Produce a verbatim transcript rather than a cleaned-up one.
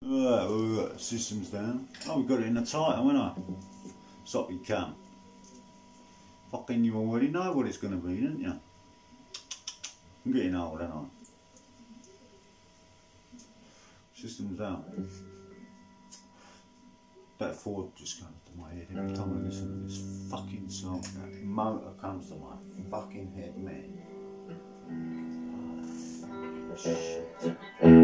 Alright, well, we've got systems down. Oh, we got it in the title, haven't I? Soppy cum. Fucking you already know what it's going to be, don't you? I'm getting old, aren't I? Systems out. That Ford just comes to my head every time I listen to this fucking song. That motor comes to my fucking head, man. Oh, shit.